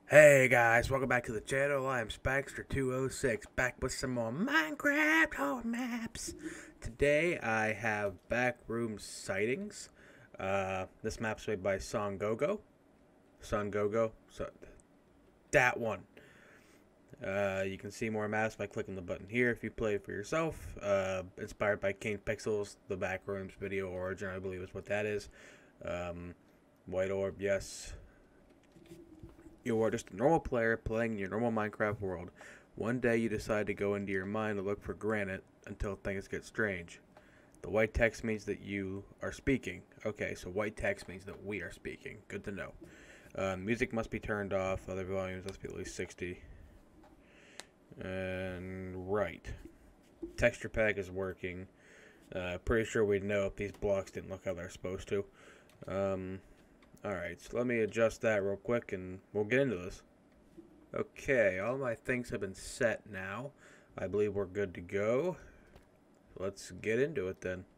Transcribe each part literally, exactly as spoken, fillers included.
Hey guys, welcome back to the channel. I'm Spaxter two oh six, back with some more Minecraft horror maps. Today I have Backroom Sightings. Uh, this map's made by Songogo. Songogo. So, that one. Uh, you can see more maps by clicking the button here if you play it for yourself. Uh, inspired by King Pixels, the Backrooms video origin, I believe is what that is. Um, White Orb, yes. You are just a normal player playing in your normal Minecraft world. One day you decide to go into your mine to look for granite until things get strange. The white text means that you are speaking. Okay, so white text means that we are speaking. Good to know. Uh, music must be turned off. Other volumes must be at least sixty. And right. Texture pack is working. Uh, pretty sure we'd know if these blocks didn't look how they're supposed to. Um... Alright, so let me adjust that real quick and we'll get into this. Okay, all my things have been set now. I believe we're good to go. Let's get into it then.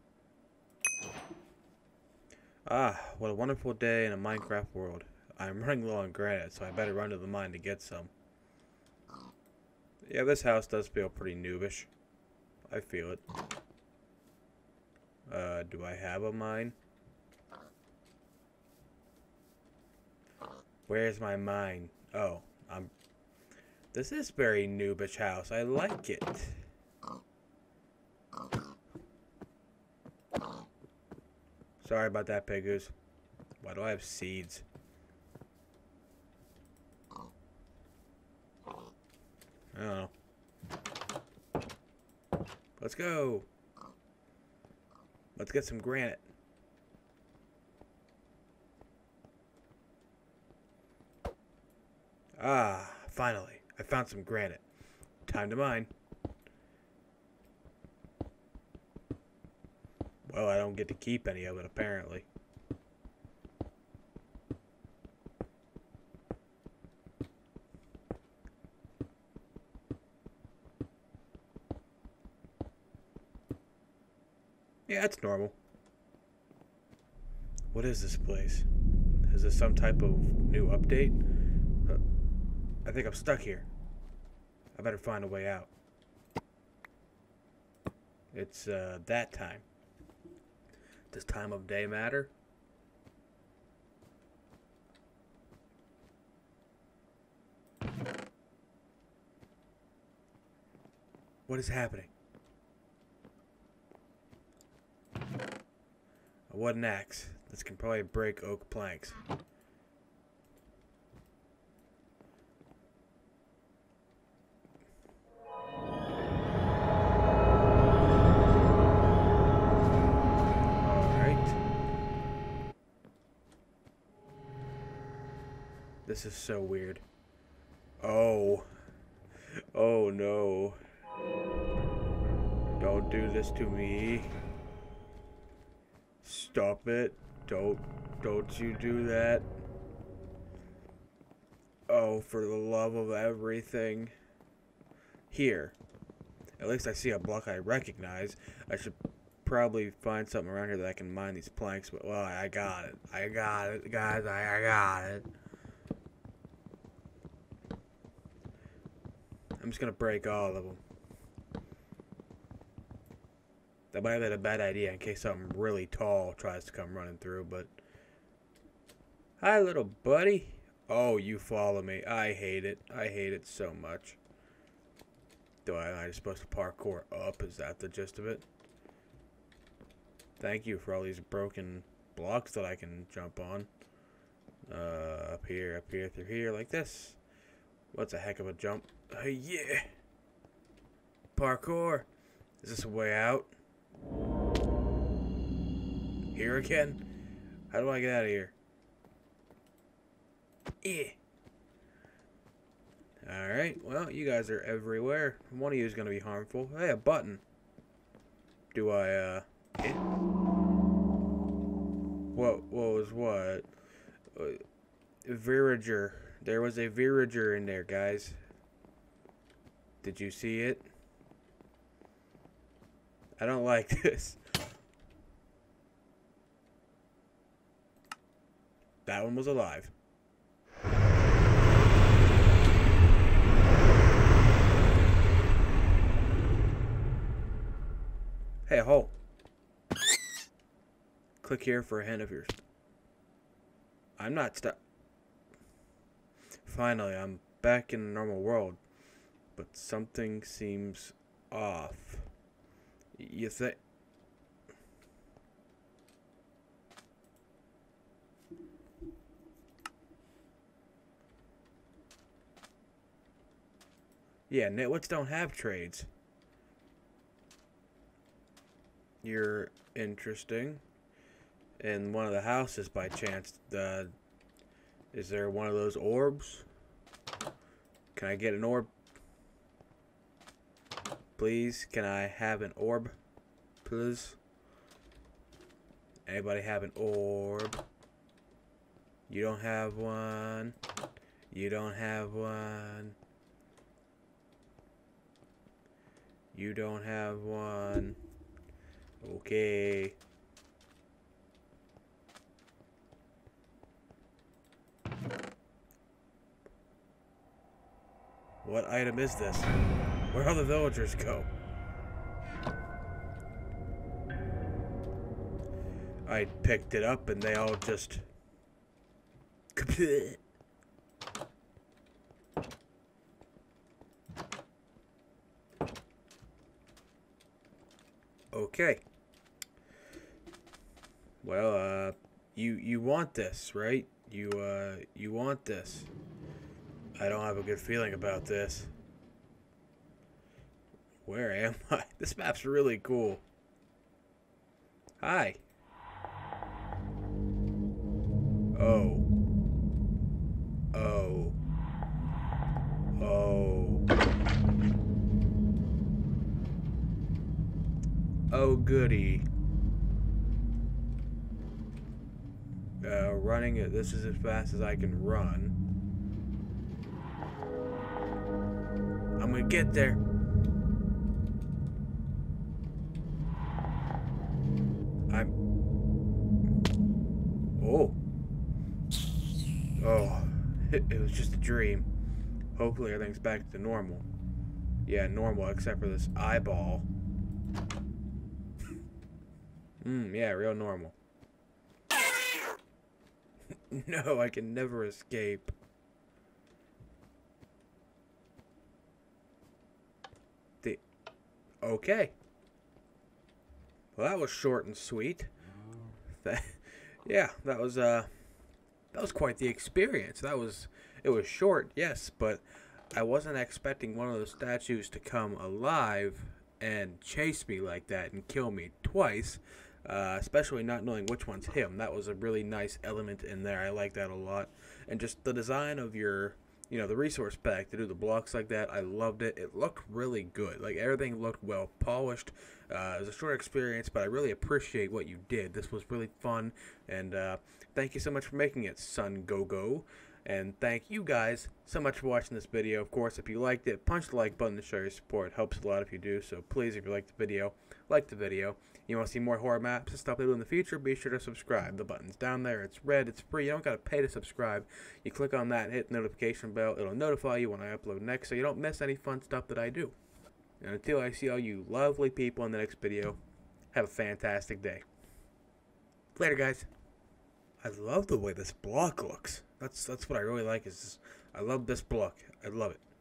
Ah, what a wonderful day in a Minecraft world. I'm running low on granite, so I better run to the mine to get some. Yeah, this house does feel pretty noobish. I feel it. Uh, do I have a mine? Where's my mine? Oh, I'm... This is very noobish house. I like it. Sorry about that, Pegoose. Why do I have seeds? I don't know. Let's go. Let's get some granite. Ah, finally. I found some granite. Time to mine. Well, I don't get to keep any of it, apparently. Yeah, it's normal. What is this place? Is this some type of new update? Uh, I think I'm stuck here. I better find a way out. It's, uh, that time. Does time of day matter? What is happening? A wooden axe. This can probably break oak planks. This is so weird. Oh. Oh no. Don't do this to me. Stop it. Don't, don't you do that. Oh, for the love of everything. Here. At least I see a block I recognize. I should probably find something around here that I can mine these planks, but well, I got it. I got it, guys. I, I got it. I'm just gonna break all of them. That might have been a bad idea in case something really tall tries to come running through, but... Hi, little buddy. Oh, you follow me. I hate it. I hate it so much. Do I, am I supposed to parkour up? Is that the gist of it? Thank you for all these broken blocks that I can jump on. Uh, up here, up here, through here, like this. What's a heck of a jump? Uh, yeah. Parkour. Is this a way out? Here again? How do I get out of here? Yeah. Alright, well, you guys are everywhere. One of you is going to be harmful. Hey, a button. Do I, uh... hit? What, what was what? Uh, Virager. There was a Virager in there, guys. Did you see it? I don't like this. That one was alive. Hey, hold. Click here for a hint of yours. I'm not stuck. Finally, I'm back in the normal world. But something seems off. You think? Yeah, nitwits don't have trades. You're interesting. In one of the houses, by chance, uh, is there one of those orbs? Can I get an orb? Please, can I have an orb? Please? Anybody have an orb? You don't have one. You don't have one. You don't have one. Okay. What item is this? Where all the villagers go? I picked it up and they all just... Okay. Well, uh, you you want this, right? You uh, you want this. I don't have a good feeling about this. Where am I? This map's really cool. Hi. Oh. Oh. Oh. Oh, goody. Uh, running it. This is as fast as I can run. I'm gonna get there. I'm... Oh. Oh. It, it was just a dream. Hopefully everything's back to normal. Yeah, normal except for this eyeball. Hmm, yeah, real normal. No, I can never escape. The... Okay. Well, that was short and sweet. That, yeah, that was, uh... that was quite the experience. That was... It was short, yes, but I wasn't expecting one of those statues to come alive and chase me like that and kill me twice. Uh, especially not knowing which one's him. That was a really nice element in there. I like that a lot. And just the design of your, you know, the resource pack to do the blocks like that, I loved it. It looked really good. Like, everything looked well polished. Uh, it was a short experience, but I really appreciate what you did. This was really fun. And uh, thank you so much for making it, Sun Go Go. And thank you guys so much for watching this video. Of course, if you liked it, punch the like button to show your support. It helps a lot if you do. So please, if you like the video, like the video. You want to see more horror maps and stuff I do in the future, be sure to subscribe. The button's down there. It's red. It's free. You don't got to pay to subscribe. You click on that and hit the notification bell. It'll notify you when I upload next so you don't miss any fun stuff that I do. And until I see all you lovely people in the next video, have a fantastic day. Later, guys. I love the way this block looks. That's that's what I really like. Is this, I love this block. I love it.